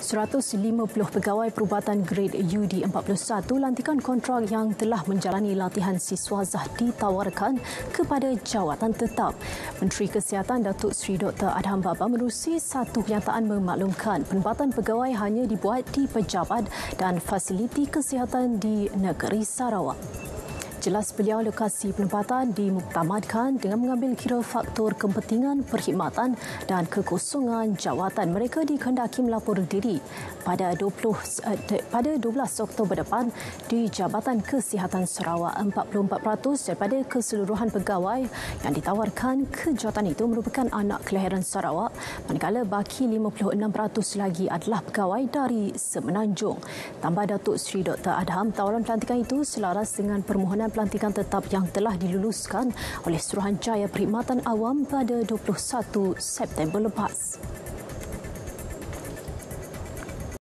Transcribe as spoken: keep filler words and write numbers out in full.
seratus lima puluh pegawai perubatan grade U D empat puluh satu lantikan kontrak yang telah menjalani latihan siswazah ditawarkan kepada jawatan tetap. Menteri Kesihatan Datuk Seri Doktor Adham Baba menerusi satu kenyataan memaklumkan penempatan pegawai hanya dibuat di pejabat dan fasiliti kesihatan di negeri Sarawak. Jelas beliau lokasi penempatan dimuktamadkan dengan mengambil kira faktor kepentingan perkhidmatan dan kekosongan jawatan. Mereka dikehendaki melapor diri pada dua puluh pada dua belas Oktober depan di Jabatan Kesihatan Sarawak. empat puluh empat peratus daripada keseluruhan pegawai yang ditawarkan ke jawatan itu merupakan anak kelahiran Sarawak, manakala baki lima puluh enam peratus lagi adalah pegawai dari Semenanjung. Tambah Datuk Seri Doktor Adham, tawaran pelantikan itu selaras dengan permohonan pelantikan tetap yang telah diluluskan oleh Suruhanjaya Perkhidmatan Awam pada dua puluh satu September lepas.